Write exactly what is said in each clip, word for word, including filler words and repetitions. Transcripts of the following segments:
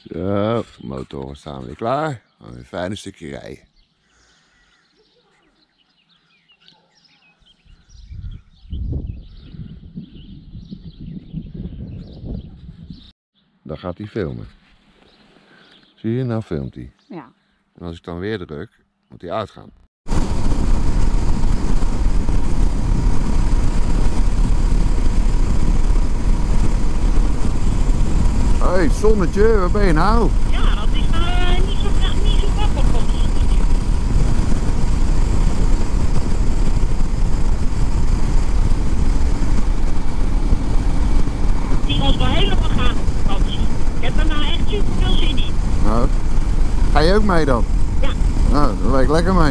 Zo, motoren staan weer klaar. Een fijn stukje rijden. Dan gaat hij filmen. Zie je, nou filmt hij. Ja. En als ik dan weer druk, moet hij uitgaan. Hé, hey, zonnetje, waar ben je nou? Ja, dat is nou uh, niet zo graag, niet zo grappig van het zonnetje. Die ons wel helemaal gaan op vakantie. Ik heb er nou echt super veel zin in. Nou, ga je ook mee dan? Ja. Nou, dan ben ik lekker mee.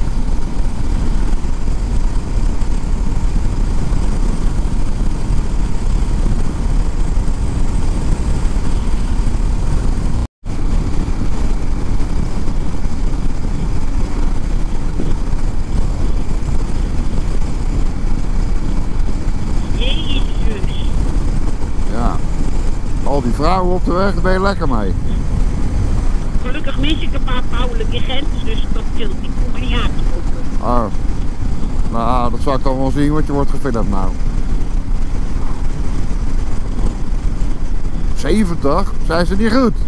Al die vrouwen op de weg, daar ben je lekker mee. Gelukkig mis ik een paar vrouwelijke grens, dus dat scheelt. Ik voel me niet aangesproken. Ah, nou, dat zal ik dan wel zien, want je wordt gefilmd nou. zeventig? Zijn ze niet goed?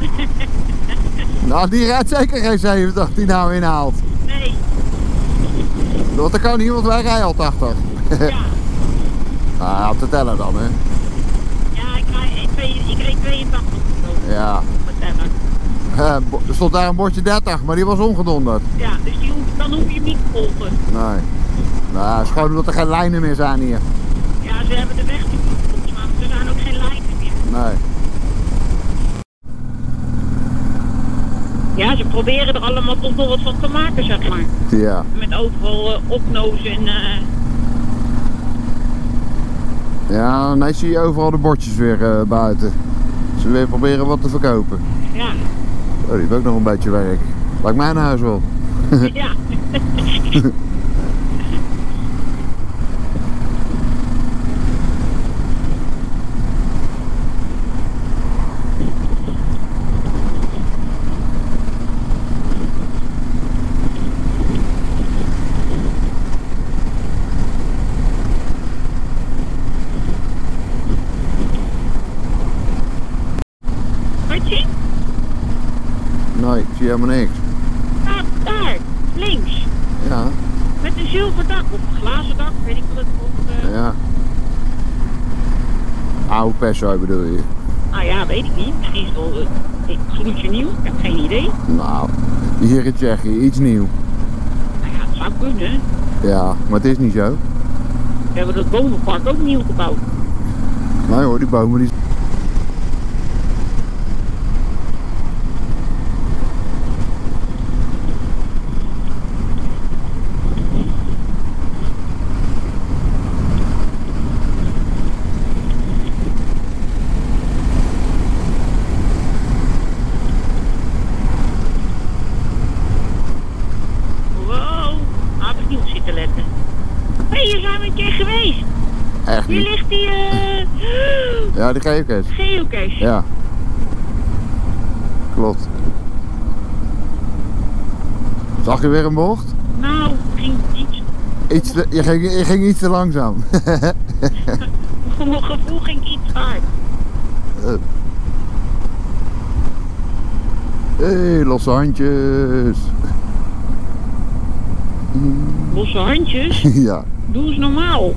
Nou, die rijdt zeker geen zeventig die nou inhaalt. Nee. Want dat kan niet, want wij rijden al tachtig. Ja. Nou, te tellen dan, hè. Ja, ik rijd, ik rijd tweeëntachtig. Ja. Uh, er stond daar een bordje dertig, maar die was ongedonderd. Ja, dus die hoef, dan hoef je hem niet te volgen. Nee. Nou, het is gewoon omdat er geen lijnen meer zijn hier. Ja, ze hebben de weg niet volgens mij, maar er zijn ook geen lijnen meer. Nee. Ja, ze proberen er allemaal toch nog wat van te maken, zeg maar. Ja. Met overal uh, opnozen en... Uh... Ja, nee, zie je overal de bordjes weer uh, buiten. Ze weer proberen wat te verkopen. Ja. Oh, die heeft ook nog een beetje werk. Lijkt mijn huis wel. Ja. Nee, ik zie helemaal niks. Ah, daar, links. Ja. Met een zilver dak of een glazen dak, weet ik wat het komt. Uh... Ja. Oude perso bedoel je? Ah ja, weet ik niet. Misschien is het wel uh, gloedje nieuw, ik heb geen idee. Nou, hier in Tsjechië, iets nieuw. Nou ja, het zou kunnen. Ja, maar het is niet zo. We hebben dat bomenpark ook nieuw gebouwd. Nee hoor, die bomen die... Echt Hier niet. ligt die... Uh... Ja, die geocache. Geocache. Ja. Klopt. Zag je weer een bocht? Nou, ging iets... iets te, je, ging, je ging iets te langzaam. Voor mijn gevoel ging iets hard. Hé, hey, losse handjes. Losse handjes? Ja. Doe eens normaal.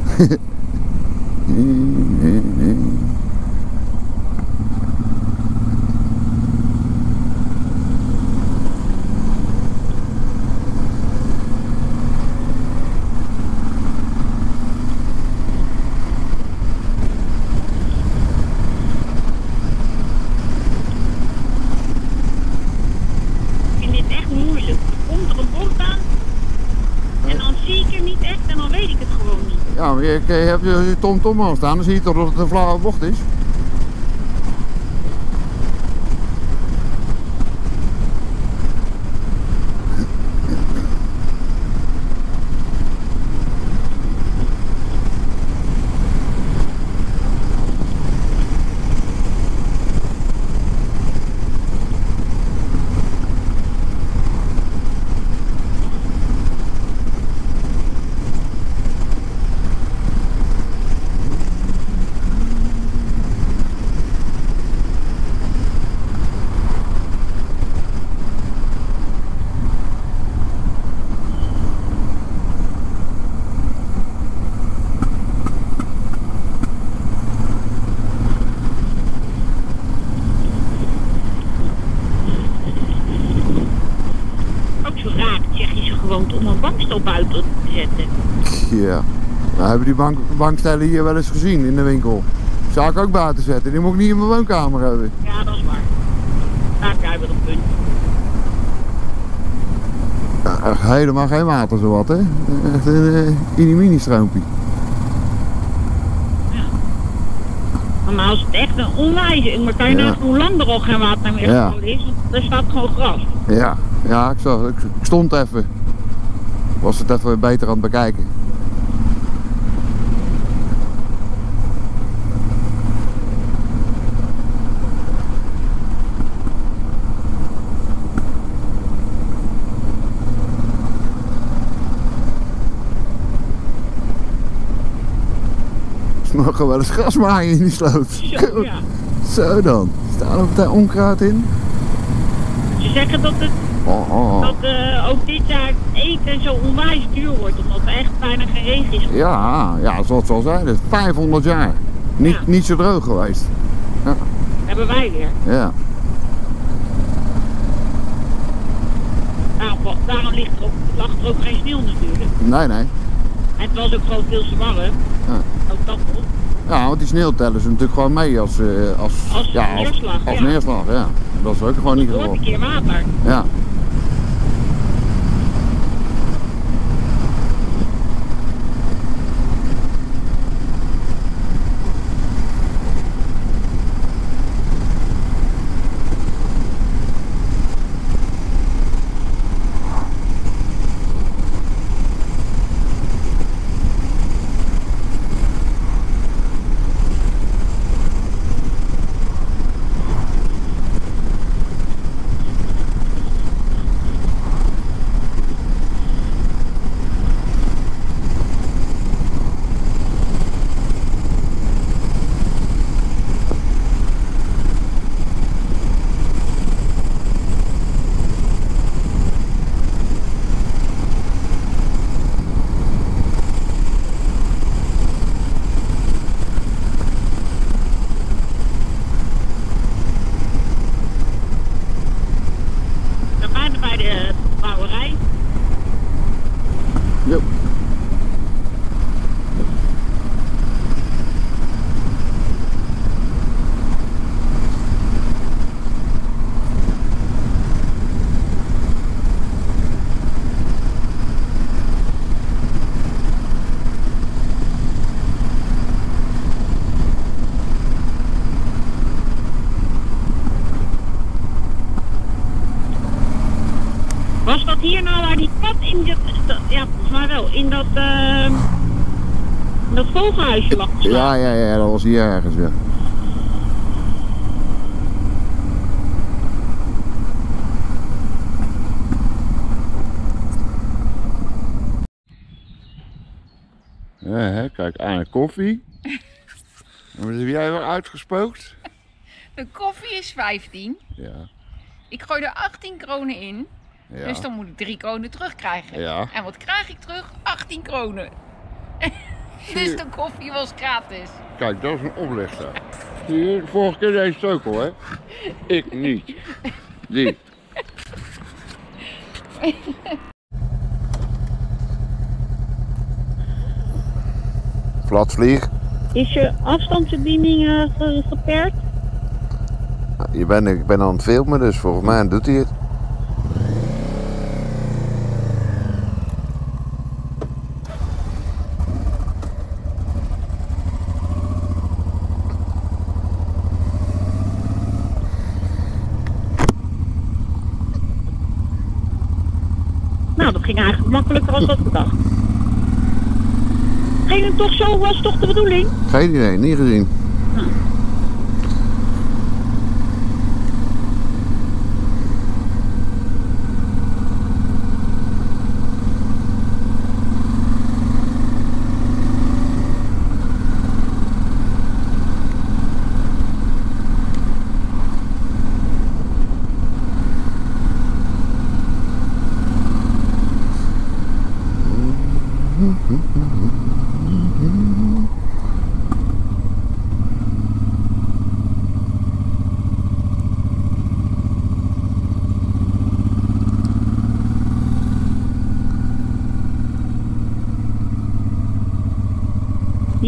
Ik vind dit echt moeilijk. Er komt er een bocht aan en dan zie ik hem niet echt en dan weet ik het gewoon niet. Ja, maar je, je hebt je tom tom aan staan, dan zie je toch dat het een flauwe bocht is. toeristen op buiten te zetten. Ja. Nou, hebben die bank, bankstellen hier wel eens gezien in de winkel. Zou ik ook buiten zetten. Die moet ik niet in mijn woonkamer hebben. Ja, dat is waar. Daar heb jij wel een punt. Ja, helemaal geen water zowat, hè? Echt een uh, mini-mini-stroompje. Ja. Maar als het echt een onwijs, maar kan je Ja. nagaan hoe lang er al geen water meer Ja. gehouden is? Want er staat gewoon gras. Ja, ja ik, zag, ik, ik stond even. Ik was het even beter aan het bekijken. Ze mogen wel eens gras maaien in die sloot. Zo, ja. Zo dan. Staan er daar onkruid in? Ze zeggen dat, het, Oh, oh, oh. dat uh, ook dit jaar het eten zo onwijs duur wordt, omdat er echt bijna geen regen is. Ja, ja, zoals het al zei, dat is vijfhonderd jaar. Niet, Ja. niet zo droog geweest. Ja. Hebben wij weer. Ja. Daarom, daarom ligt er ook, lag er ook geen sneeuw natuurlijk. Nee, nee. En het was ook gewoon veel te warm. Ja. Ook dat nog. Ja, want die sneeuw tellen ze natuurlijk gewoon mee als, uh, als, Als ja, neerslag, Als, als ja. neerslag, ja. Dat is ook gewoon niet Er wordt geval. een keer water. Ja. Dan bijna bij de brouwerij. Jo. Was dat hier nou waar die kat in dat, dat- ja volgens mij wel, in dat, uh, dat vogelhuisje lag te staan? Ja, ja, ja, dat was hier ergens, ja. Ja, hè, kijk, aan de koffie. Wat heb jij weer uitgespookt? De koffie is vijftien. Ja. Ik gooi er achttien kronen in. Ja. Dus dan moet ik drie kronen terugkrijgen. Ja. En wat krijg ik terug? achttien kronen. Dus de koffie was gratis. Kijk, dat is een oplichter. Zie je, de vorige keer deed je het ook al, hè? Ik niet. Die. Platvlieg. Is je afstandsbediening uh, ge geperd? Je bent, ik ben aan het filmen, dus volgens mij doet hij het. Nou, dat ging eigenlijk makkelijker als dat gedacht. Ging het toch zo, was toch de bedoeling? Geen idee, niet gezien.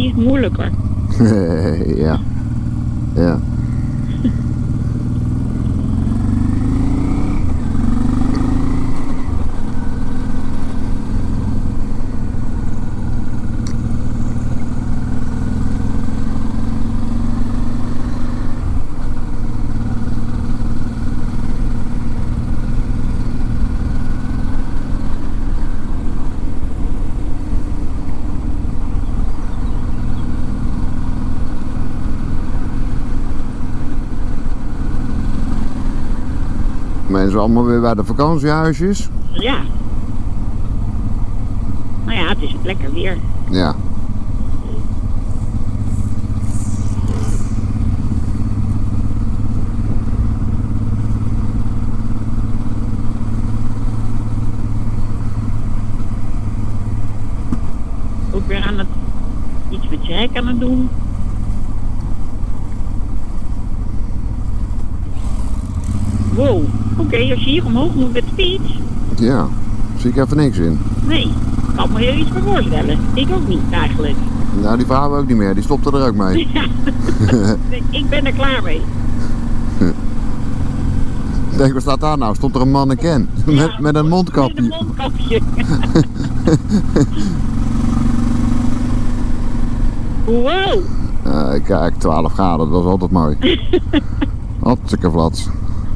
is moeilijker. Ja. Ja. Mensen allemaal weer bij de vakantiehuisjes. Ja. Nou ja, het is lekker weer. Ja. Ook weer aan het iets met je hek aan het doen. Wow, oké, okay, als je hier omhoog moet met de fiets. Ja, zie ik even niks in. Nee, ik kan me heel iets voor voorstellen. Ik ook niet eigenlijk. Nou, die vrouw ook niet meer, die stopte er ook mee. Ja, ik ben er klaar mee. Ik denk, wat staat daar nou? Stond er een mannequin met, Ja, met een mondkapje. Met een mondkapje. Wow. Uh, kijk, twaalf graden, dat is altijd mooi. Hartstikke vlat.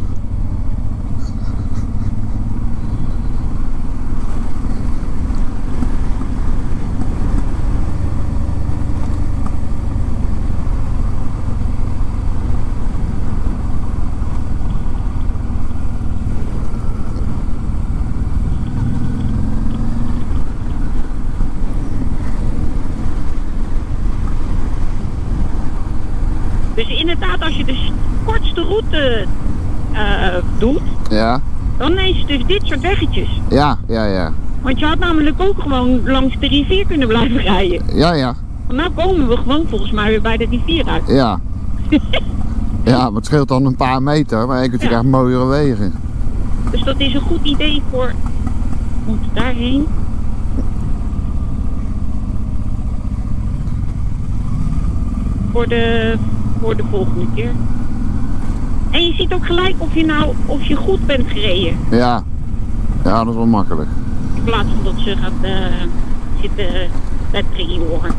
Dus inderdaad, als je de kortste route uh, doet, Ja, dan is het dus dit soort weggetjes. ja, ja, ja. Want je had namelijk ook gewoon langs de rivier kunnen blijven rijden. Ja, ja, Want nou komen we gewoon volgens mij weer bij de rivier uit. ja. Ja, maar het scheelt dan een paar meter, maar ik kunt je Ja. echt mooiere wegen. Dus dat is een goed idee voor... Moet daarheen? Voor de, voor de volgende keer. En je ziet ook gelijk of je nou of je goed bent gereden. Ja, ja, dat is wel makkelijk. In plaats van dat ze gaat uh, zitten letteren in je oren.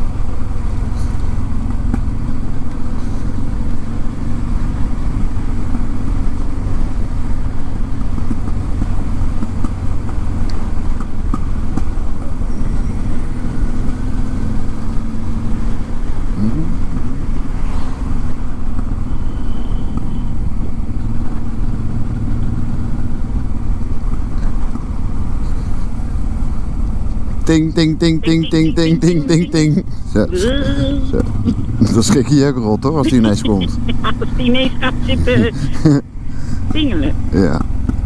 Ting, ting, ting, ting, ting, ting, ting, ting, ting. Zo, zo. Dan schrik je je ook rot hoor, als die ineens komt. Ja, als die ineens gaat zitten dingelen. Ja.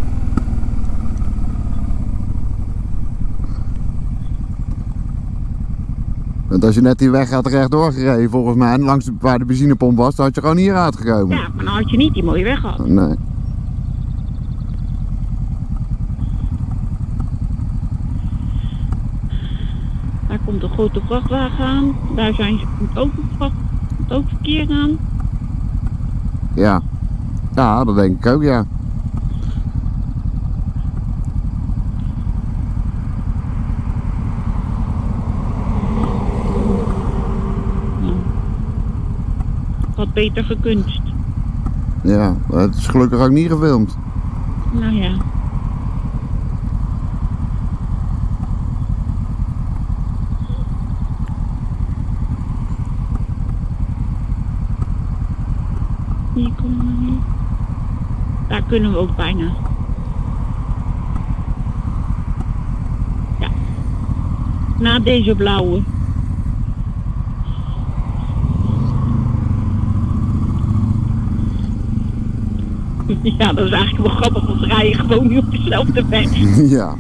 Want als je net die weg had rechtdoor gereden volgens mij, en langs de, waar de benzinepomp was, dan had je gewoon hier uitgekomen. Ja, maar dan had je niet die mooie weg gehad. Nee. Daar komt een grote vrachtwagen aan. Daar zijn ze, komt ook, vracht, komt ook verkeer aan. Ja. Ja, dat denk ik ook, ja. Nou, had beter gekunst. Ja, het is gelukkig ook niet gefilmd. Nou ja. Hier komen we nu. Daar kunnen we ook bijna. Ja. Na deze blauwe. Ja, dat is eigenlijk wel grappig, want we rijden gewoon nu op dezelfde weg. Ja.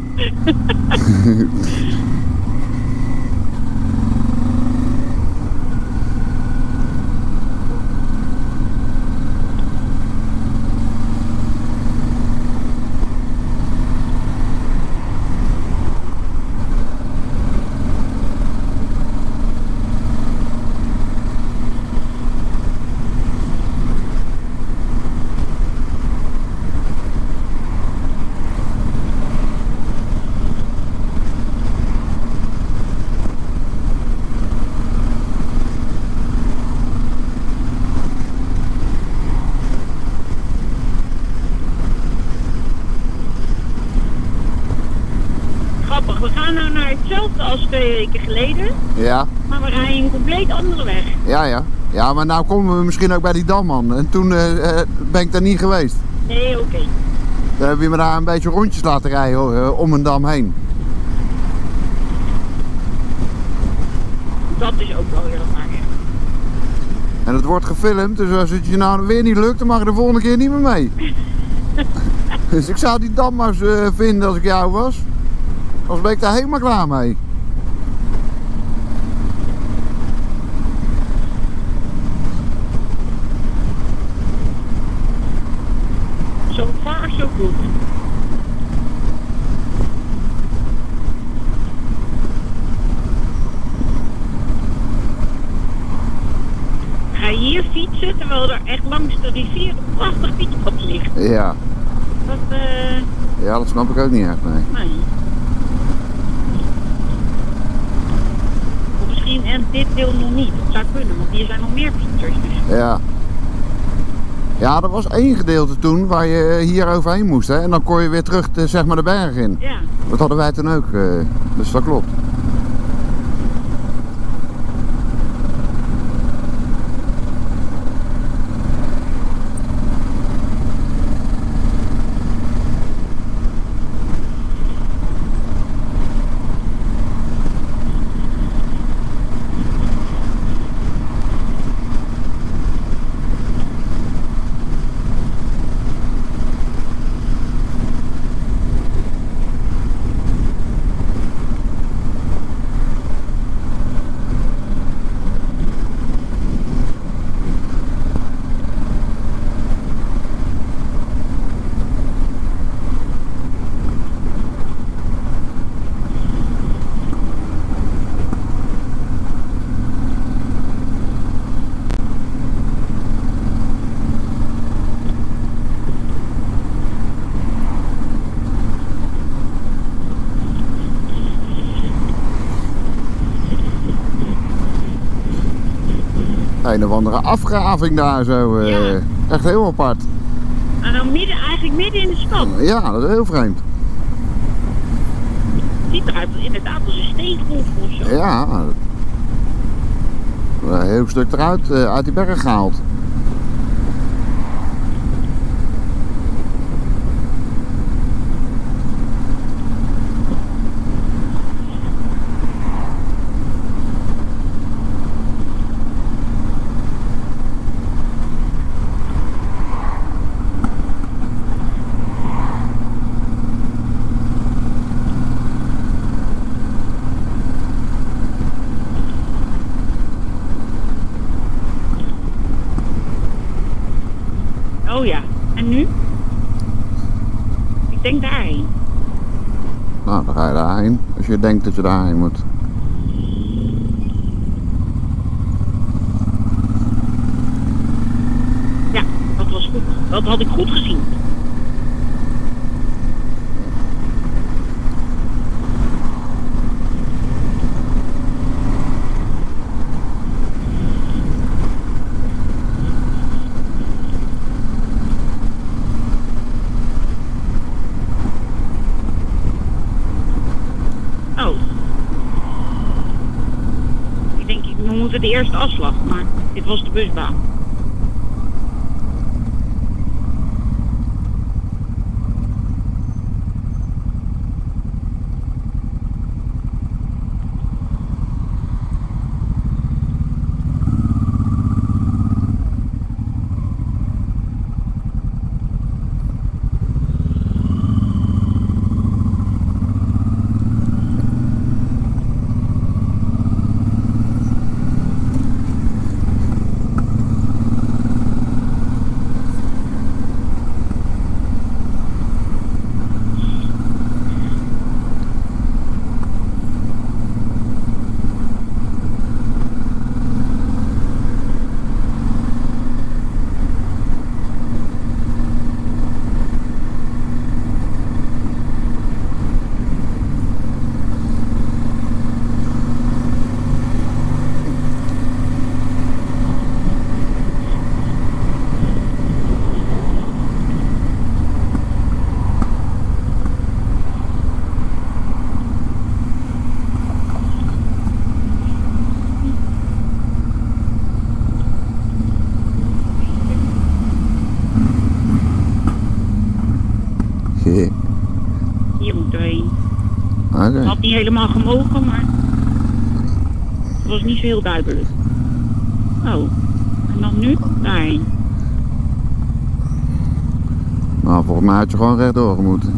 hetzelfde als twee weken geleden, Ja, maar we rijden een compleet andere weg. ja, ja. Ja, maar nou komen we misschien ook bij die dam aan. En toen eh, eh, ben ik daar niet geweest. Nee, oké. Dan heb je me daar een beetje rondjes laten rijden hoor, eh, om een dam heen. Dat is ook wel heel waar. En het wordt gefilmd, dus als het je nou weer niet lukt, dan mag je de volgende keer niet meer mee. Dus ik zou die dam maar eens eh, vinden als ik jou was. Anders ben ik daar helemaal klaar mee. So far, so good. Ga je hier fietsen terwijl er echt langs de rivier een prachtig fietspad ligt? Ja, Dat, eh, ja dat snap ik ook niet echt, nee. nee. Of misschien en dit deel nog niet. Dat zou kunnen, want hier zijn nog meer fietsers. Dus. Ja. Ja, er was één gedeelte toen waar je hier overheen moest, hè. En dan kon je weer terug de, zeg maar de berg in. Ja. Dat hadden wij toen ook, eh, dus dat klopt. Een of andere afgraving daar zo. eh, Ja. Echt heel apart. En dan midden, eigenlijk midden in de stad. Ja, dat is heel vreemd. Het ziet eruit inderdaad als een steengroef of zo. Ja. Een heel stuk eruit, eh, uit die berg gehaald. Oh ja, en nu? Ik denk daarheen. Nou, dan ga je daarheen. Als je denkt dat je daarheen moet. Ja, dat was goed. Dat had ik goed gezien. Oh. Ik denk, we moeten de eerste afslag, maar dit was de busbaan. Hier moeten we heen. Oké. Het had niet helemaal gemogen, maar het was niet zo heel duidelijk. Oh, en dan nu daarheen. Nou, volgens mij had je gewoon rechtdoor moeten.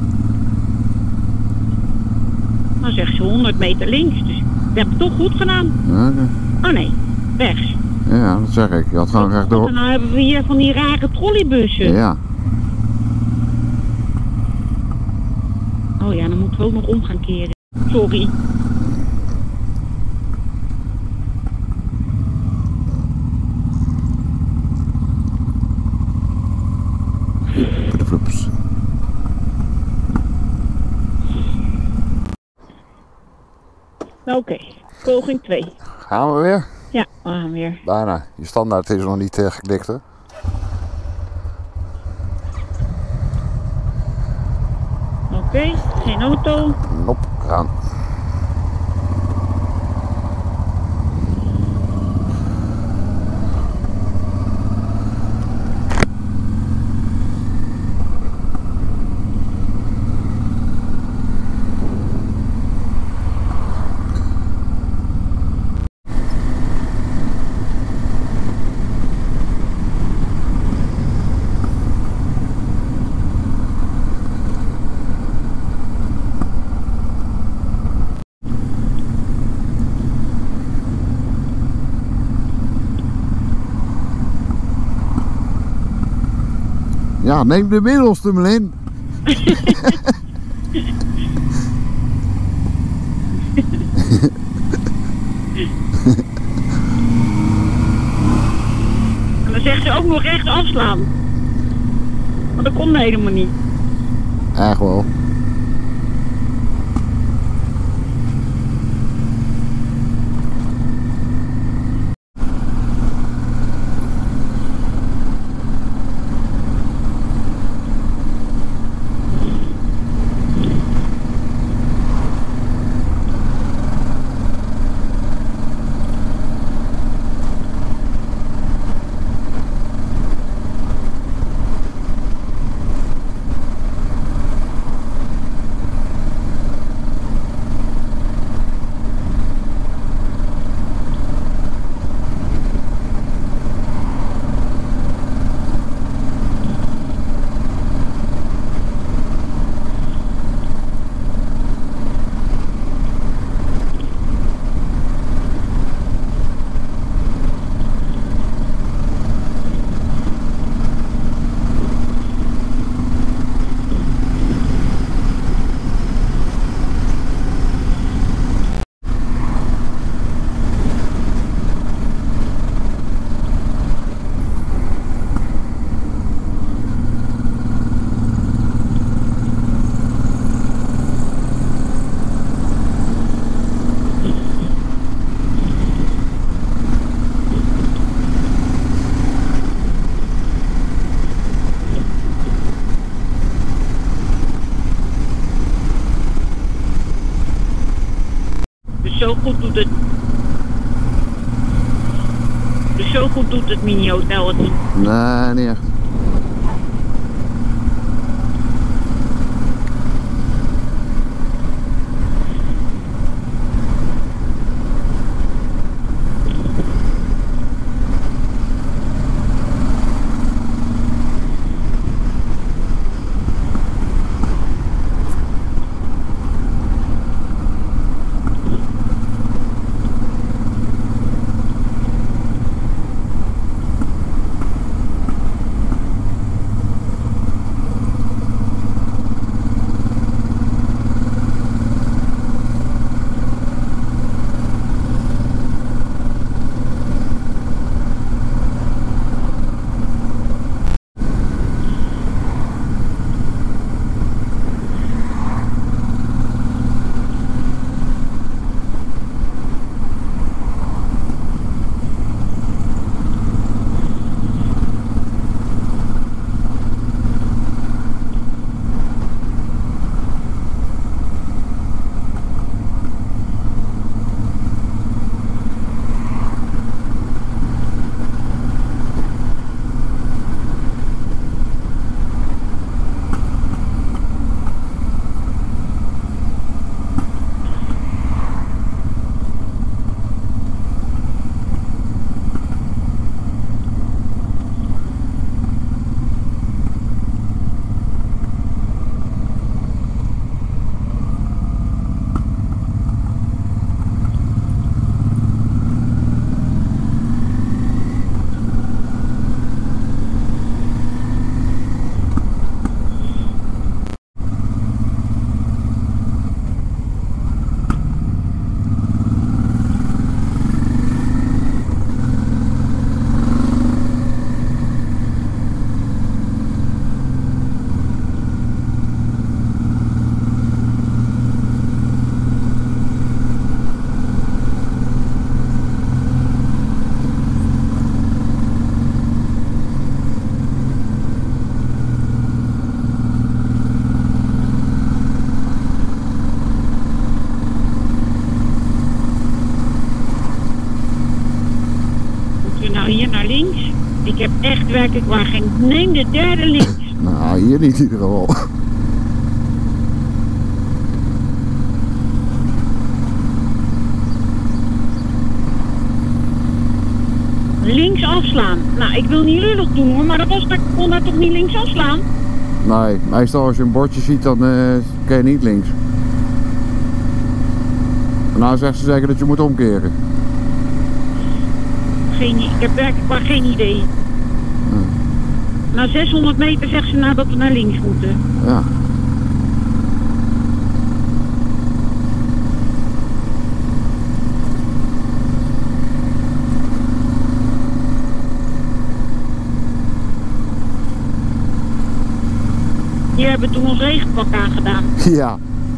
Dan zegt ze honderd meter links, dus we hebben het toch goed gedaan. Oké. Oh nee, rechts. Ja, dat zeg ik. Je had gewoon En rechtdoor. dan hebben we hier van die rare trolleybussen. Ja. Oh ja, dan moeten we ook nog om gaan keren. Sorry. Vloeps. Oké, okay. Poging twee. Gaan we weer? Ja, we gaan weer. Bijna. Je standaard is nog niet uh, geklikt, hè? Oké, okay. Geen auto. Nop, gaan. Ja, neem de middelste maar in. En dan zegt ze ook nog rechts afslaan. Maar dat kon helemaal niet. Echt wel. Zo goed doet het. Dus zo goed doet het mini-hotel het niet. Nee, niet echt. heb echt werkelijk waar geen... Neem de derde links. Nou, hier niet in ieder geval. Links afslaan. Nou, ik wil niet lullig doen hoor, maar dat was, ik kon daar toch niet links afslaan? Nee, meestal als je een bordje ziet, dan uh, kun je niet links. En nou zegt ze zeker dat je moet omkeren. Geen, ik heb werkelijk maar geen idee. Ja. Na zeshonderd meter zegt ze nou dat we naar links moeten. Ja. Hier hebben we toen ons regenpak aangedaan. Ja.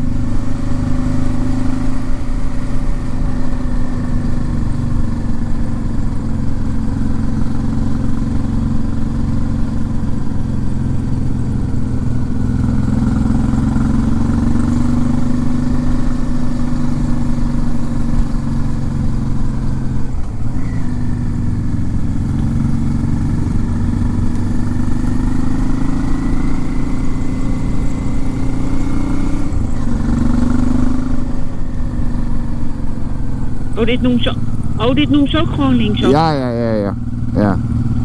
Oh, dit noemt ze, oh, dit noemt ze ook gewoon linksaf. Ja, ja, ja, ja. Ja.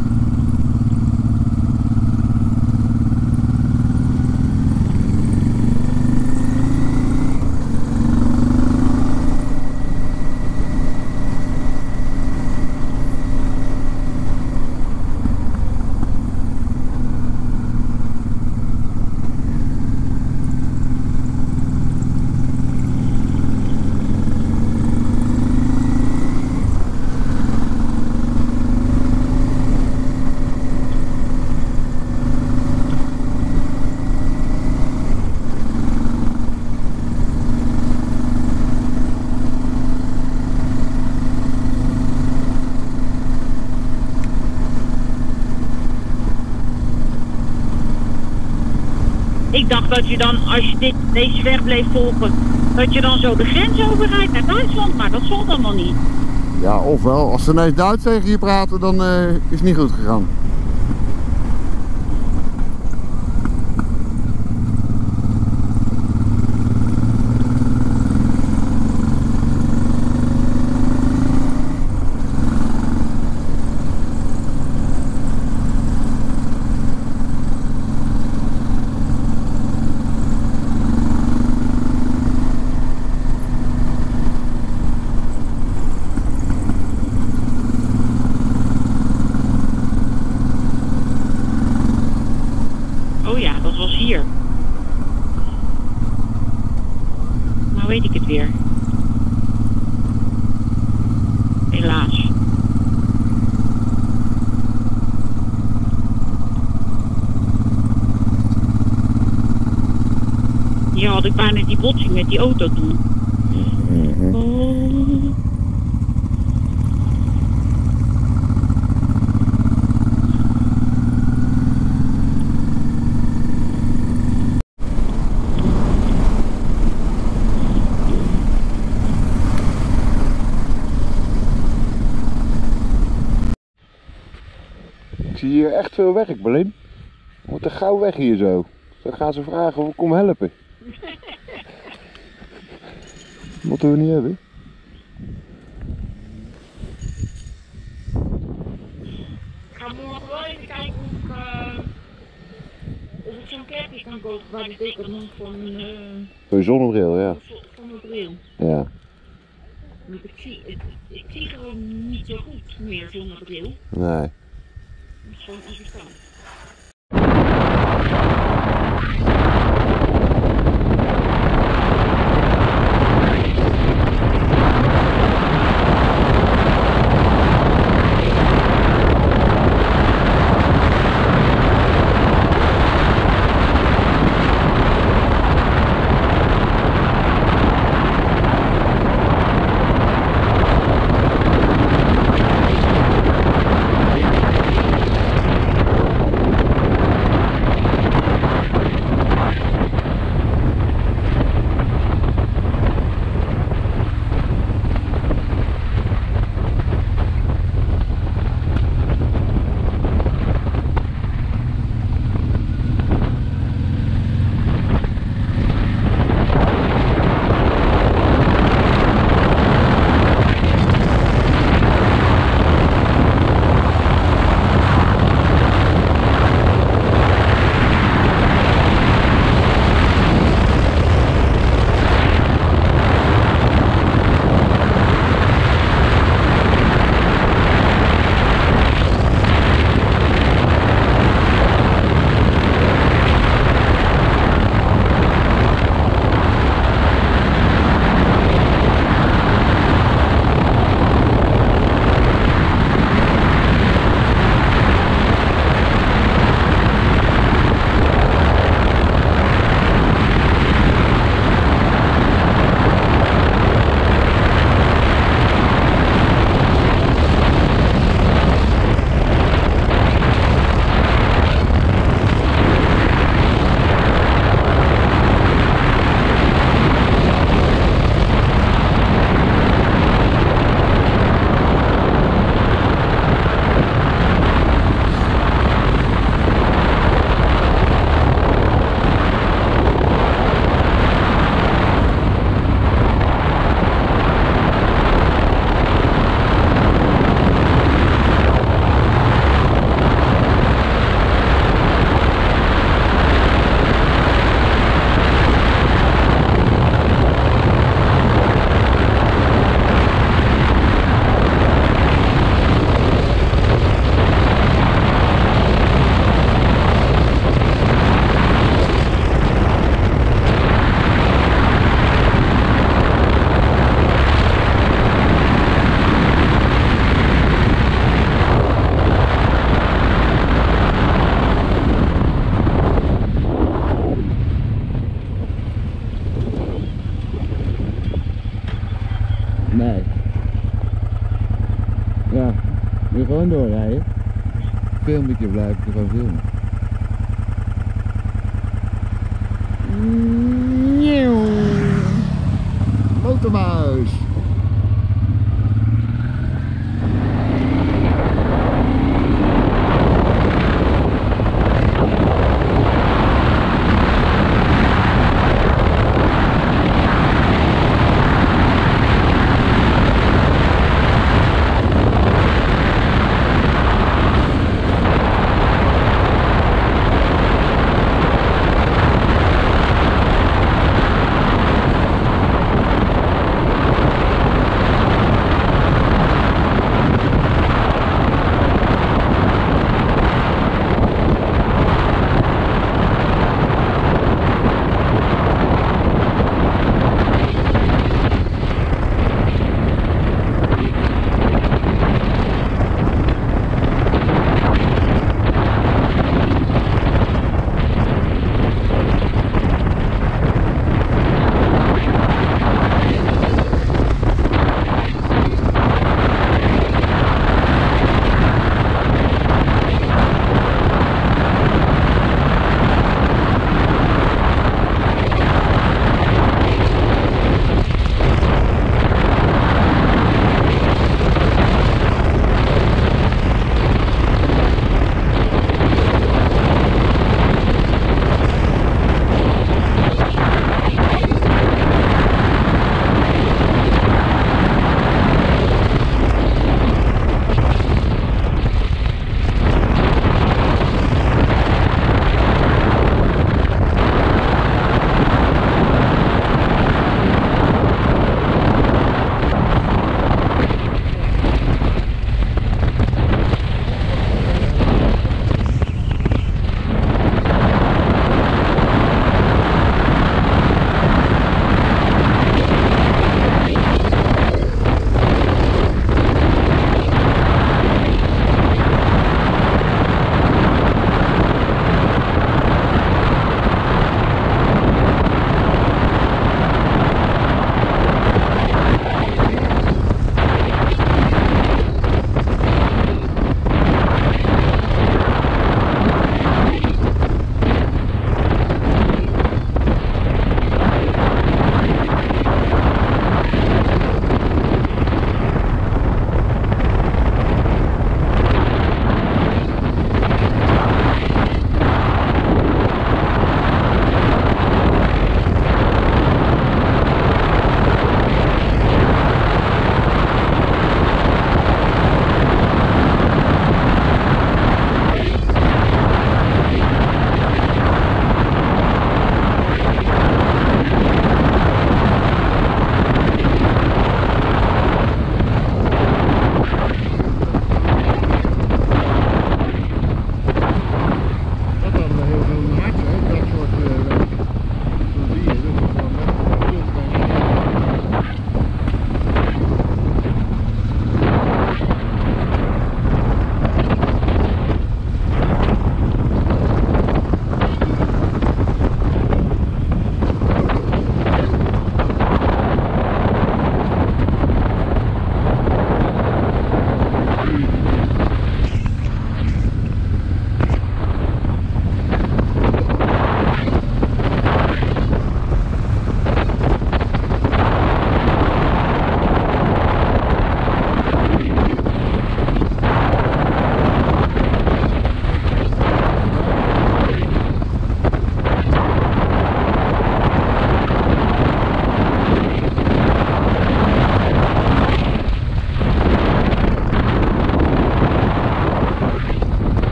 Ik dacht dat je dan, als je dit, deze weg bleef volgen, dat je dan zo de grens overrijdt naar Duitsland, maar dat zal dan wel niet. Ja, ofwel, als ze ineens Duits tegen je praten, dan uh, is het niet goed gegaan. Oh ja, dat was hier. Nou weet ik het weer. Helaas. Hier had ik bijna die botsing met die auto toen. Mm-hmm. Oh. Ik zie hier echt veel werk, Berlin. We moeten gauw weg hier zo. Dan gaan ze vragen of ik kom helpen. Moeten we niet hebben. Ik ga morgen wel even kijken of ik, uh, of ik zo'n kerkje kan kopen waar de tekening van, uh, Voor je zonnebril, ja. van mijn bril. Ja. Want ik zie, ik, ik zie gewoon niet zo goed meer zonder bril. Nee. Dat is gewoon irritant. gewoon doorrijden. Filmpje blijf ik gewoon filmen. Motormuis.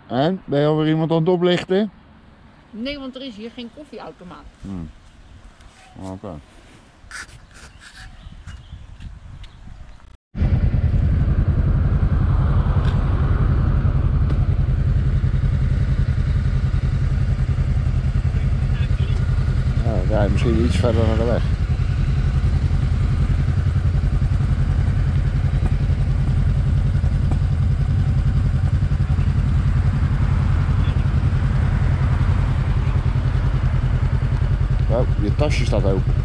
En? Ben je alweer iemand aan het oplichten? Nee, want er is hier geen koffieautomaat. Hmm. Oké. Okay. Ja, rij misschien iets verder naar de weg. Oh, je tasje staat open.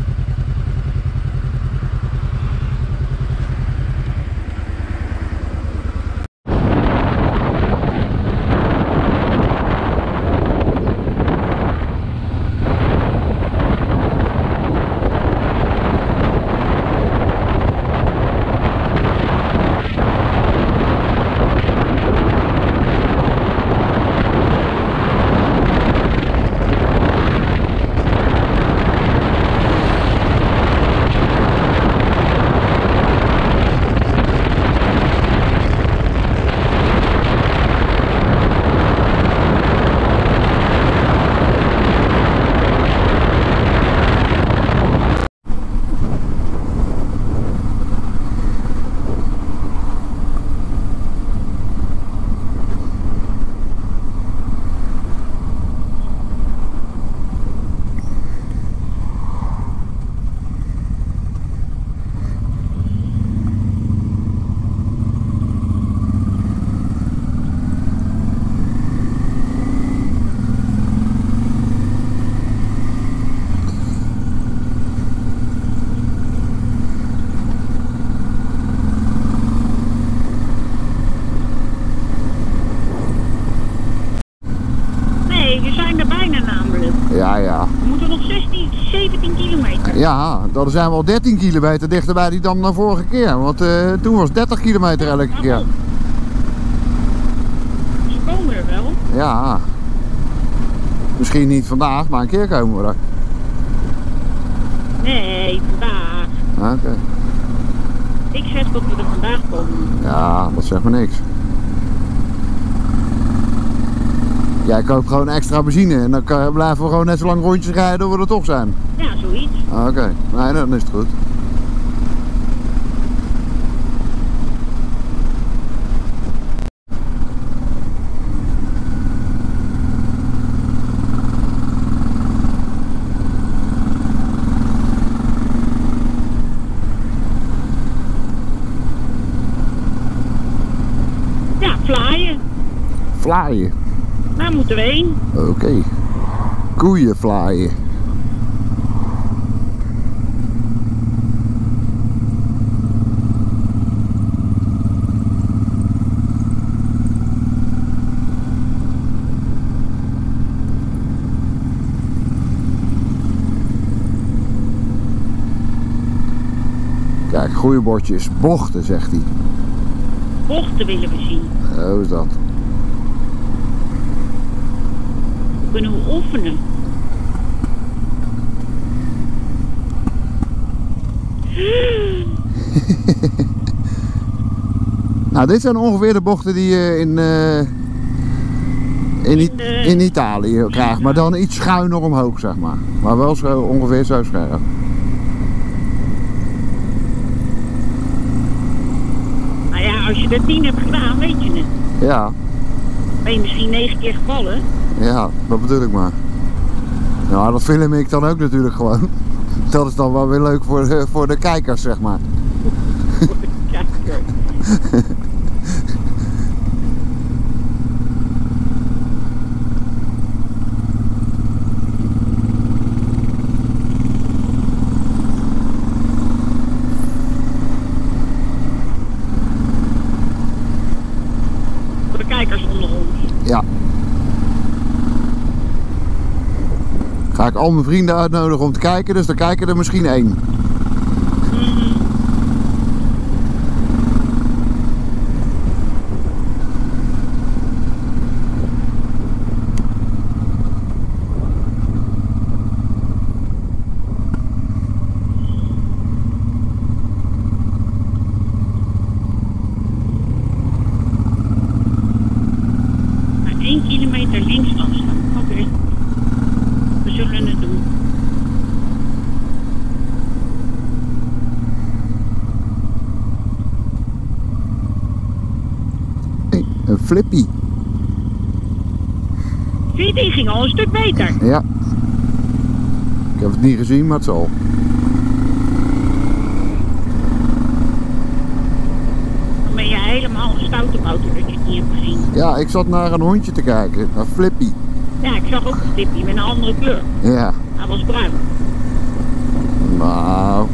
Ja, ja. We moeten nog zestien, zeventien kilometer. Ja, dan zijn we al dertien kilometer dichter bij die dam dan vorige keer. Want uh, toen was het dertig kilometer elke keer. Ze komen er wel. Ja. Misschien niet vandaag, maar een keer komen we er. Nee, vandaag. Oké. Okay. Ik zeg dat we er vandaag komen. Ja, dat zegt me niks. Jij koopt gewoon extra benzine en dan kan, blijven we gewoon net zo lang rondjes rijden tot we er toch zijn. Ja, zoiets. Oké, okay. Nee, dan is het goed. Ja, vlaaien. Vlaaien? Daar moeten we heen. Oké. Okay. Koeien vlaaien. Kijk, goede bordjes. Bochten, zegt hij. Bochten willen we zien. Hoe is dat? Kunnen we oefenen. Nou, dit zijn ongeveer de bochten die je in, uh, in, in, de... in Italië krijgt, maar dan iets schuiner omhoog, zeg maar. Maar wel zo, ongeveer zo scherp. Nou ja, als je dat tien hebt gedaan, weet je het. Ja. Ben je misschien negen keer gevallen? Ja, dat bedoel ik maar. Nou, dat film ik dan ook natuurlijk gewoon. Dat is dan wel weer leuk voor de, voor de kijkers, zeg maar. Voor de kijker. Voor de kijkers onder ons. Ja. Ga ik al mijn vrienden uitnodigen om te kijken, dus dan kijken er misschien één. Mm-hmm. meter links afslaan. Oké. Okay. We zullen het doen. Hey, een flippy. Zie je, die ging al een stuk beter. Ja. Ik heb het niet gezien, maar het zal. Dan ben je helemaal een stoute auto dat je het niet hebt gezien. Ja, ik zat naar een hondje te kijken, naar Flippy. Ja, ik zag ook een Flippy met een andere kleur. Ja. Hij was bruin. Nou.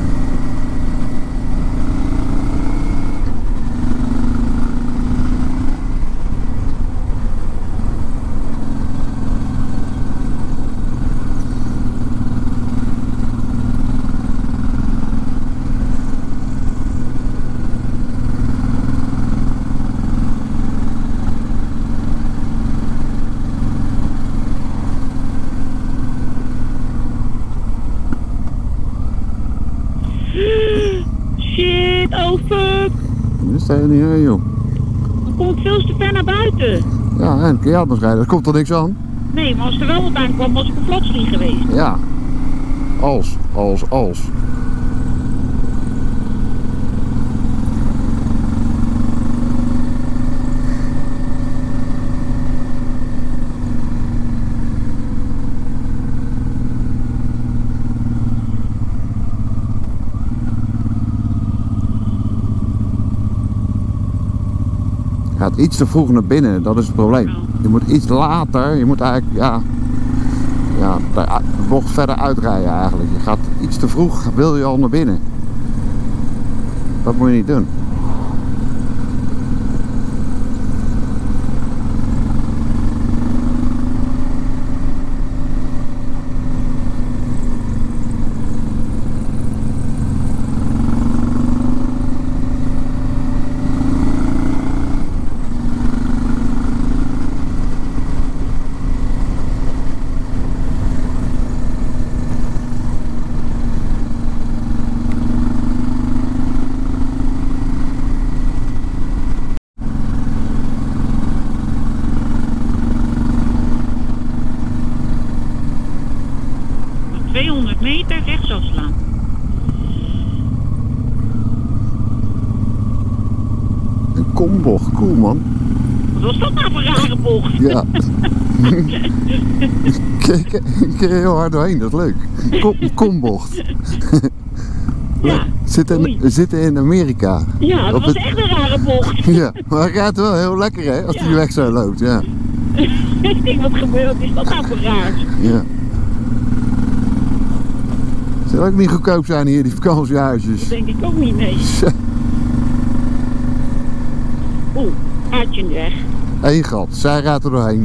Shit, oh fuck. Dat sta je niet heen, joh. Dan komt het veel te ver naar buiten. Ja, en kun je anders rijden, er komt er niks aan. Nee, maar als er wel wat aan kwam, was ik een vlotsvlieg geweest. Ja. Als, als, als. Gaat iets te vroeg naar binnen, dat is het probleem. Je moet iets later, je moet eigenlijk, ja, ja de bocht verder uitrijden eigenlijk. Je gaat iets te vroeg, wil je al naar binnen. Dat moet je niet doen. tweehonderd meter rechts afslaan. Een kombocht, cool man. Wat was dat nou voor een rare bocht? Ja. Kijk, ik keer heel hard doorheen, dat is leuk. Kom, kombocht. Ja. Zitten in, zitten in Amerika. Ja, dat Op was het- echt een rare bocht. Ja, maar hij gaat wel heel lekker hè, als hij Ja. weg zo loopt, ja. Ik denk, wat gebeurt is dat nou voor raar? Ja. Zal ook niet goedkoop zijn hier, die vakantiehuisjes. Dat denk ik ook niet, nee. Oeh, gaatje weg. Eén gat, zij gaat er doorheen.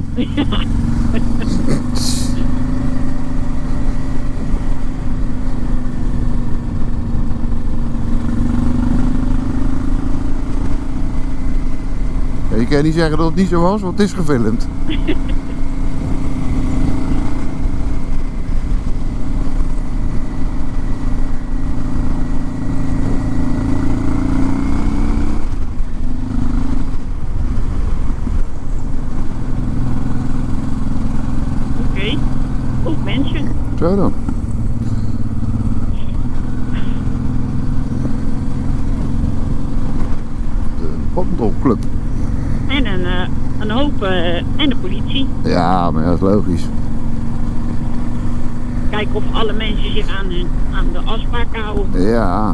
Ja, je kan niet zeggen dat het niet zo was, want het is gefilmd. Oké. Oeh, mensen. Zo dan. De wandelclub. En een, uh, een hoop, uh, en de politie. Ja, maar dat is logisch. Kijken of alle mensen zich aan, hun, aan de afspraken houden. Ja.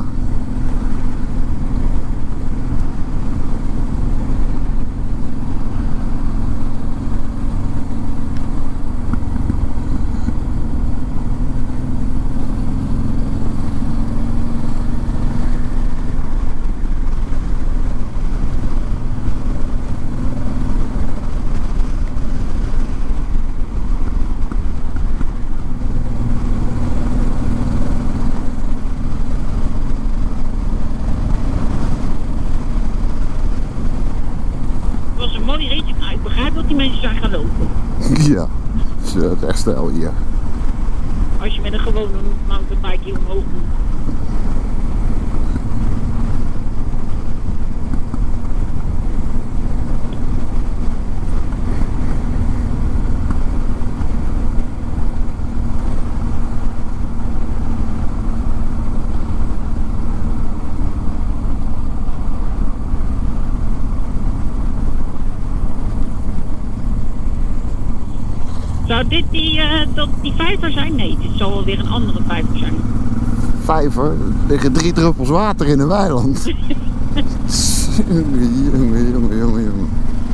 Het was een mooi ritje, maar ik begrijp dat die mensen zijn gaan lopen. Ja. Dat is het echt stijl hier. Als je met een gewone mountainbike hier omhoog moet. Zou dit die, uh, dat die vijver zijn? Nee, dit zal wel weer een andere vijver zijn. Vijver? Er liggen drie druppels water in een weiland. Jongen, jongen, jongen, jongen, jongen.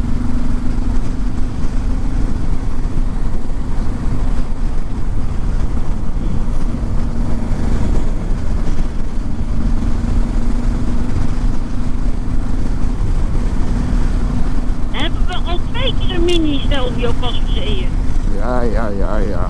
Hebben we al twee keer een mini-Stelvio vastgezeten? Ja, ja, ja, ja.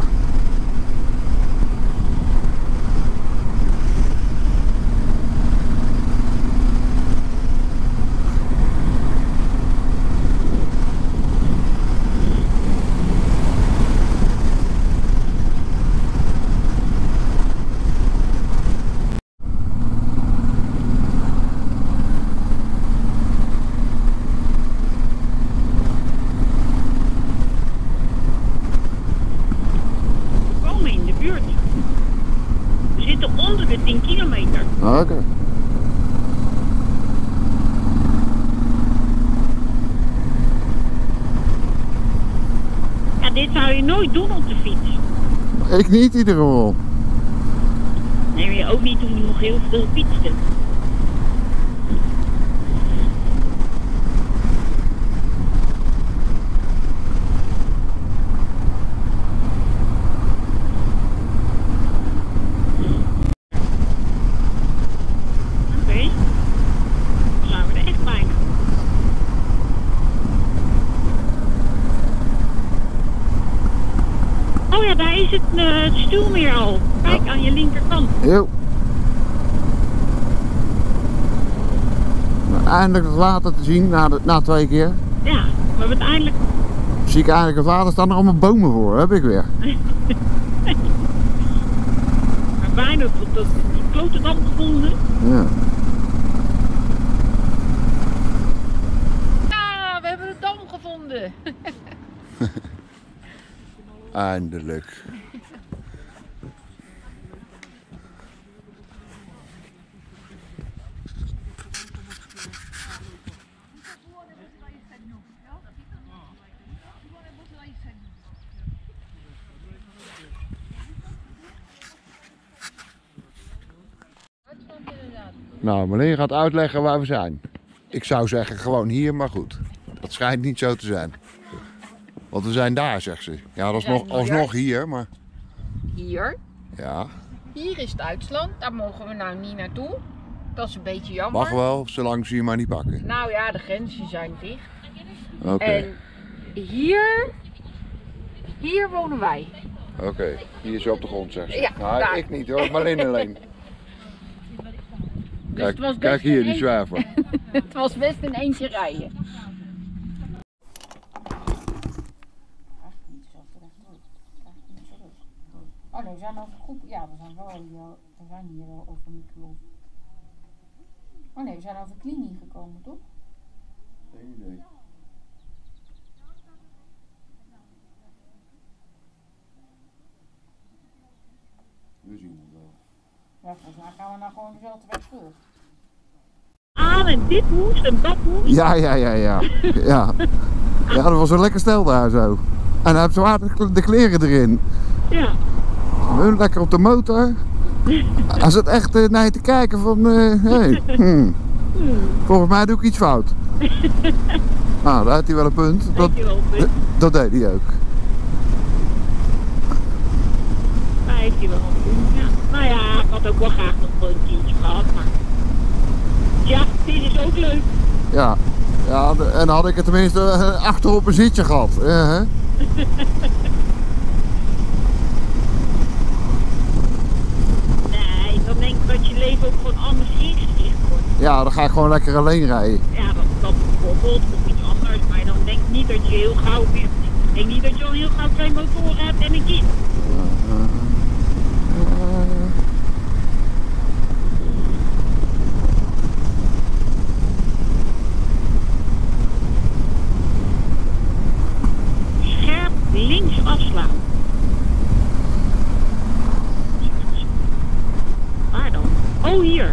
tien kilometer. Oké. Okay. Ja, dit zou je nooit doen op de fiets. Ik niet in ieder geval. Nee, maar je ook niet toen je nog heel veel fietste. Is het uh, stuwmeer al? Kijk, ja. Aan je linkerkant. Jo. Nou, eindelijk het water te zien na, de, na twee keer. Ja, we hebben het eindelijk. Zie ik eindelijk het water, staan er allemaal bomen voor, heb ik weer. Maar bijna tot dat, die klote dam gevonden. Ja. Ja, we hebben de dam gevonden. Eindelijk. Nou, meneer gaat uitleggen waar we zijn. Ik zou zeggen gewoon hier, maar goed. Dat schijnt niet zo te zijn. Want we zijn daar, zegt ze. Ja, dat is nog, alsnog hier, maar... Hier? Ja. Hier is Duitsland, daar mogen we nou niet naartoe. Dat is een beetje jammer. Mag wel, zolang ze je maar niet pakken. Nou ja, de grenzen zijn dicht. Oké. Okay. En hier... Hier wonen wij. Oké, okay. Hier is je op de grond, zegt ze. Ja, nou, daar. Ik niet hoor, Marlin alleen. Dus kijk, het was kijk hier, die zwerver. Het was best een eentje rijden. Oh nee, we zijn over groep. Ja, we zijn wel hier, we zijn hier wel over micro. Oh nee, we zijn over klinie gekomen, toch? Geen idee. We zien het wel. Ja, volgens mij gaan we nou gewoon dezelfde weg terug. Ah, en dit moest en dat moest. Ja, ja, ja, ja. Ja, ja, dat was een lekker stel daar zo. En dan heb ze waar de kleren erin. Ja. Lekker op de motor. Hij zat echt uh, naar je te kijken van, uh, hey, hmm. volgens mij doe ik iets fout. Nou, daar had hij wel een punt. Dat, wel een punt. dat deed hij ook. Daar heeft hij wel een punt, ja. Nou ja, ik had ook wel graag nog een kindje gehad, maar... Ja, dit is ook leuk. Ja, ja en dan had ik het tenminste uh, achterop een zitje gehad. Uh, hè? Nee, dan denk ik dat je leven ook gewoon anders ingericht wordt. Ja, dan ga ik gewoon lekker alleen rijden. Ja, dat, dat bijvoorbeeld, of iets anders, maar dan denk ik niet dat je heel gauw weer... Ik denk niet dat je al heel gauw twee motoren hebt en een kind. Uh, uh, uh. Scherp links afslaan. Waar dan? Oh, hier.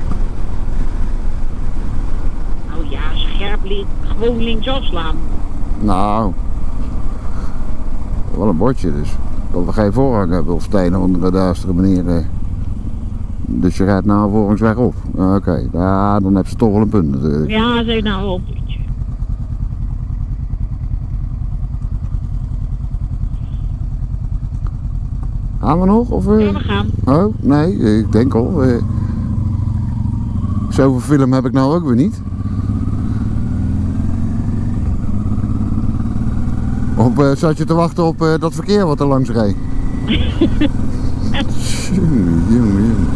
Oh ja, scherp li gewoon links afslaan. Nou, wel een bordje dus. dat we geen voorrang hebben of de een of andere duistere manier. Eh. Dus je rijdt nou voorrangsweg op. Uh, Oké, okay. Ja, dan heb ze toch wel een punt natuurlijk. Ja, ze heeft nou wel een puntje. Gaan we nog? Of, uh... Ja, we gaan. Oh, nee, ik denk al. Uh... Zoveel film heb ik nou ook weer niet. Of uh, zat je te wachten op uh, dat verkeer wat er langs reed? Jongen, jongen, jongen.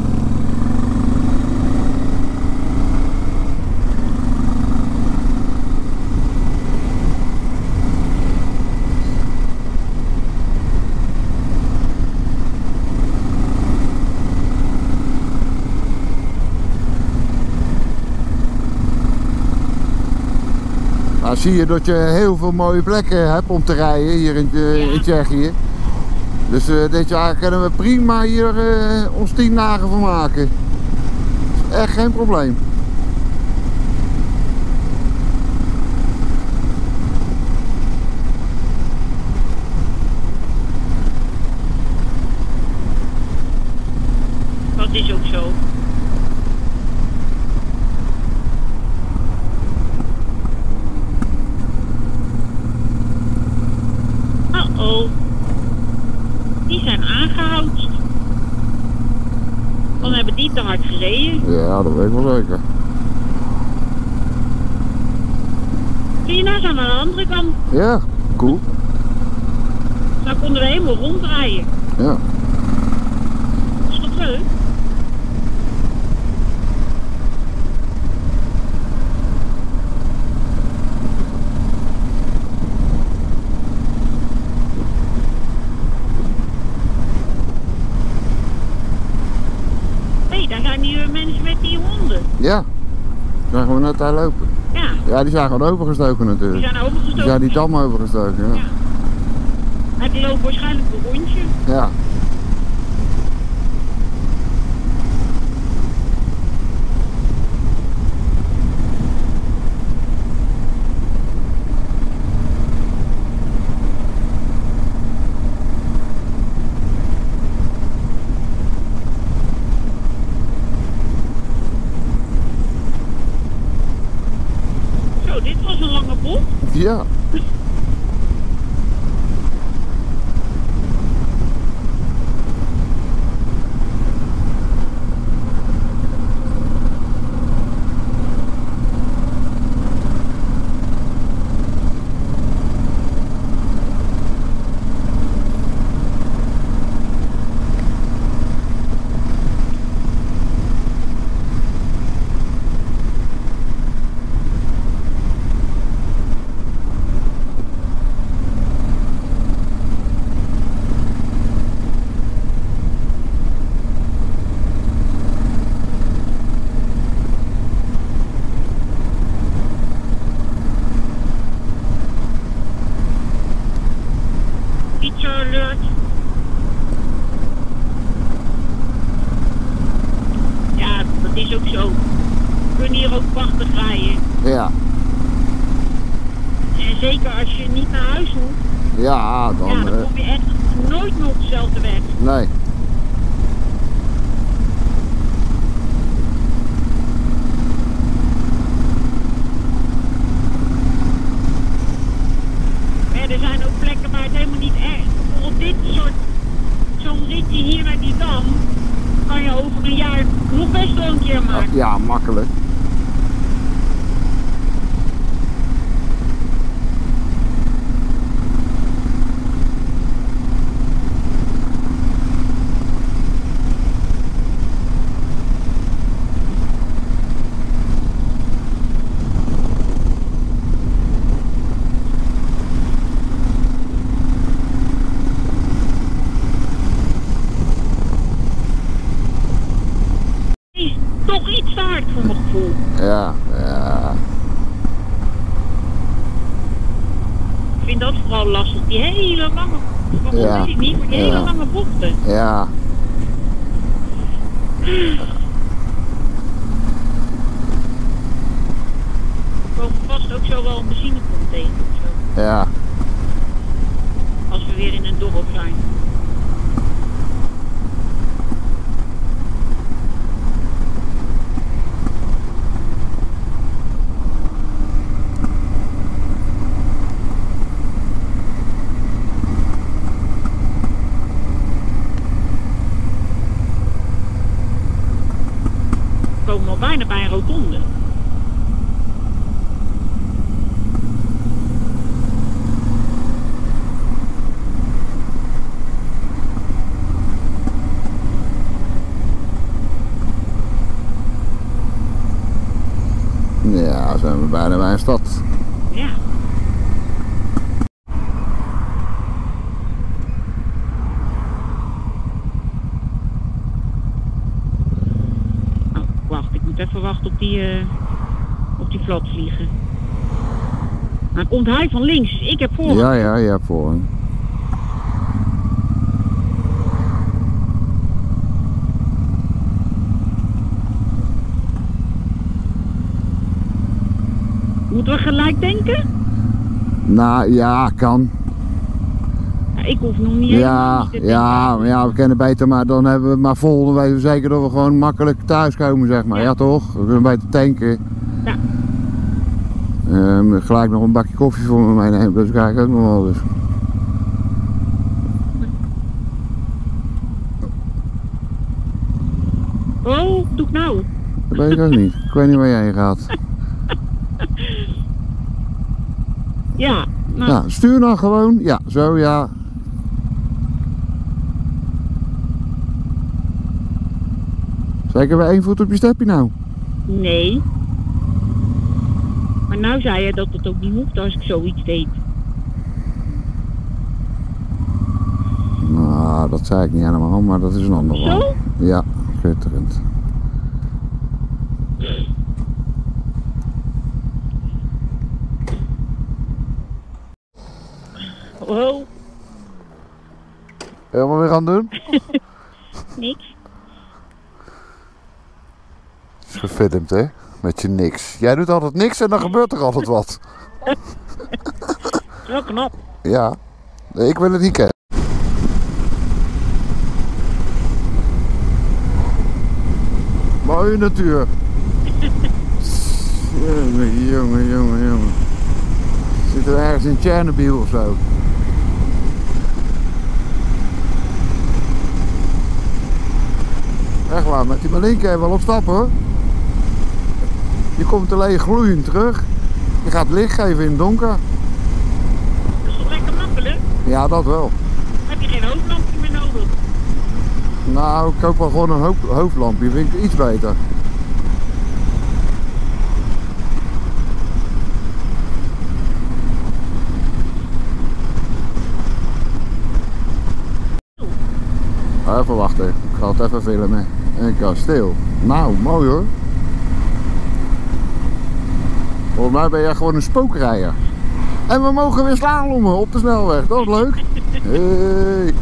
Nou, zie je dat je heel veel mooie plekken hebt om te rijden hier in, uh, ja. in Tsjechië. Dus uh, dit jaar kunnen we prima hier uh, ons tien dagen van maken. Echt geen probleem. Dat is ook zo. Oh, die zijn aangehouden. Dan hebben die te hard gereden. Ja, dat weet ik wel zeker. Zie je nou zo aan de andere kant? Ja, cool. Dan konden we helemaal rondrijden. Ja. Dat is toch leuk? Daar zijn die mensen met die honden. Ja, zagen we net daar lopen. Ja. Ja, die zijn gewoon overgestoken natuurlijk. Die zijn overgestoken. Die zijn die dam overgestoken, ja. Ja. Maar die loopt waarschijnlijk een rondje. Ja. Ja. Ja, dat is ook zo. We kunnen hier ook prachtig rijden. Ja. En zeker als je niet naar huis hoeft. Ja, dan... Ja, dan kom je echt nooit meer op dezelfde weg. Nee. Maar er zijn ook plekken waar het helemaal niet echt... Bijvoorbeeld dit soort... Zo'n ritje hier naar die dam... kan je over een jaar nog best wel een keer maken. Ja, makkelijk. Toch iets te hard voor mijn gevoel. Ja, ja. Ik vind dat vooral lastig. Die hele lange, waarom Ja. weet ik niet, maar die hele Ja. lange bochten. Ja. We komen vast ook zo wel een benzinepomp tegen of zo. Ja. Als we weer in een dorp zijn. zijn. We komen al bijna bij een rotonde. Ja, zijn we bijna bij een stad. Ja. Oh, wacht, ik moet even wachten op die, uh, op die vlot vliegen. Dan komt hij van links, ik heb voor. Ja, ja, ja, voor hem. Moeten we gelijk denken? Nou, ja, kan. Ja, ik hoef nog niet Ja, helemaal niet te ja, denken. ja, we kennen beter, maar dan hebben we het maar vol. Dan weten we zeker dat we gewoon makkelijk thuiskomen, zeg maar. Ja. Ja, toch? We kunnen beter tanken. Ja. Um, gelijk nog een bakje koffie voor me meenemen, dus kijk ik ook nog wel. Dus. Oh, doe ik nou? Dat weet ik ook niet. Ik weet niet waar jij heen gaat. Ja, nou, Nou, stuur dan gewoon. Ja, zo ja. Zeker weer één voet op je stepje nou. nee. Maar nou zei je dat het ook niet hoeft als ik zoiets deed. Nou, dat zei ik niet helemaal, maar dat is een ander Zo? verhaal. Ja, schitterend. Oh, Helemaal weer gaan doen? niks. Is gefilmd, hè? Met je niks. Jij doet altijd niks en dan gebeurt er altijd wat. Wel knap. Ja, nee, ik wil het niet kennen. Mooie natuur. Jongen, jongen, jongen, jongen. Zitten we ergens in Chernobyl of zo? Echt waar, met die Malinke even wel op stap hoor. Je komt alleen gloeiend terug. Je gaat licht geven in het donker. Dat is toch lekker makkelijk? Ja, dat wel. Heb je geen hoofdlampje meer nodig? Nou, ik koop wel gewoon een hoofd, hoofdlampje. Vind ik iets beter. Even wachten, ik ga het even filmen. En ik ga stil. Nou, mooi hoor. Volgens mij ben jij gewoon een spookrijder. En we mogen weer slalommen op de snelweg, dat is leuk. Hey.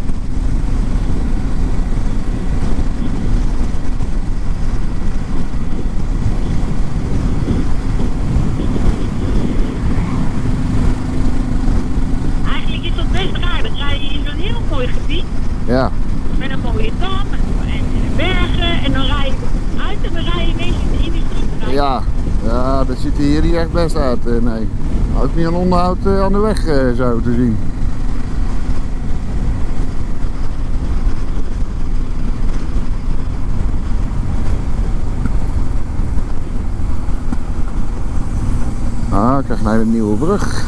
Eigenlijk is dat best raar. Dan rij je in zo'n heel mooi gebied. Ja, Met een mooie dam en, en bergen. En dan rij je uit en dan rij je ineens in de industrie. ja, ja, dat ziet er hier niet echt best uit. eh, Nee, ook niet een onderhoud eh, aan de weg eh, zo te zien. Ah, ik krijg naar een nieuwe brug.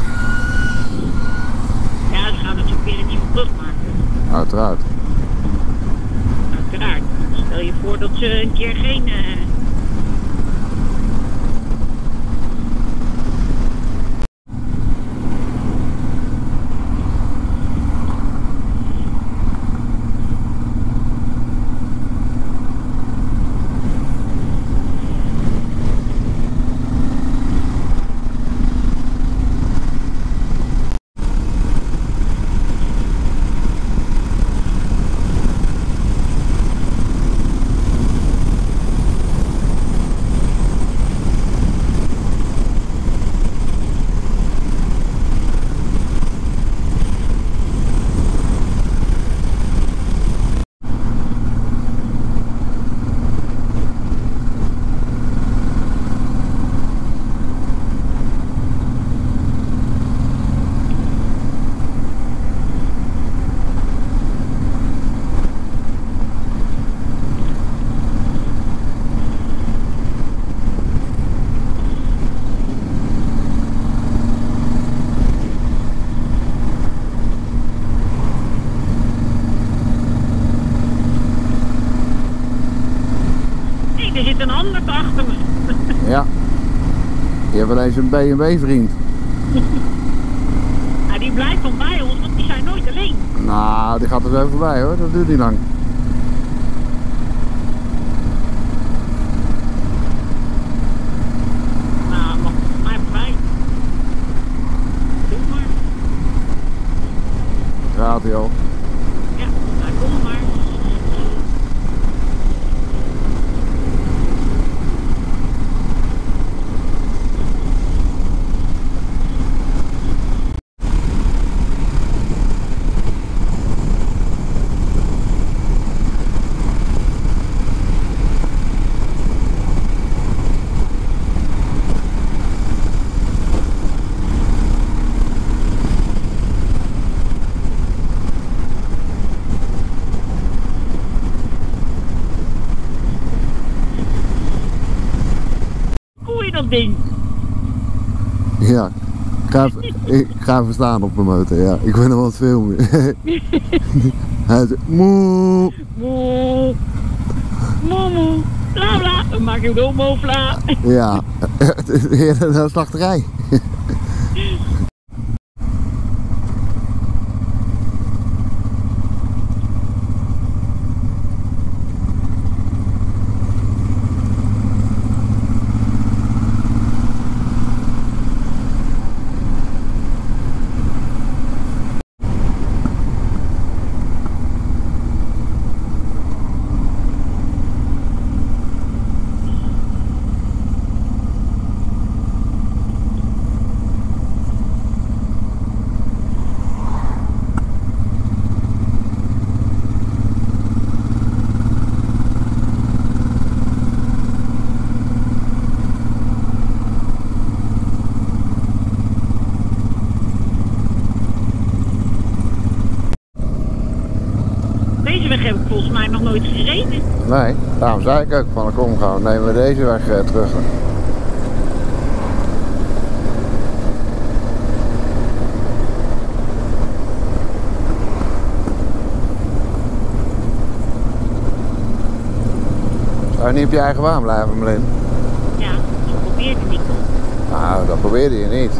Ja, ze gaan natuurlijk weer een nieuwe brug maken. Uiteraard. Uiteraard. Stel je voor dat ze een keer geen... Uh... Je hebt wel eens een B en W vriend. Ja, die blijft van bij ons, want die zijn nooit alleen. Nou, die gaat er zo voorbij hoor, dat duurt niet lang. Nou, mag mij voorbij. Doe maar. Gaat hij al. Ja, nou, kom maar. Hoe je dat ding? Ja, ik ga, even, ik ga even staan op mijn motor, ja. Ik ben nog wat filmen. Hij zegt moe. Moe. Moe, moe. Bla bla. Dan maak je wel moe bla. Ja, dat is een slachterij. Deze weg heb ik volgens mij nog nooit gereden. Nee, daarom zei ik ook van kom gaan, nemen we deze weg eh, terug. Zou je niet op je eigen baan blijven, Melin? Ja, ik probeer het niet. Nou, dat probeerde je niet.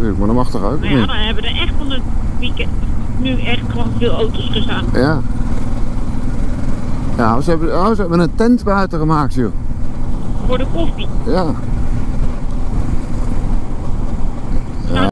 natuurlijk, maar dat mag toch ook? Nou ja, dan hebben er echt van het weekend nu echt gewoon veel auto's gestaan. Ja. Ja, ze hebben, oh, ze hebben een tent buiten gemaakt, joh. Voor de koffie. Ja.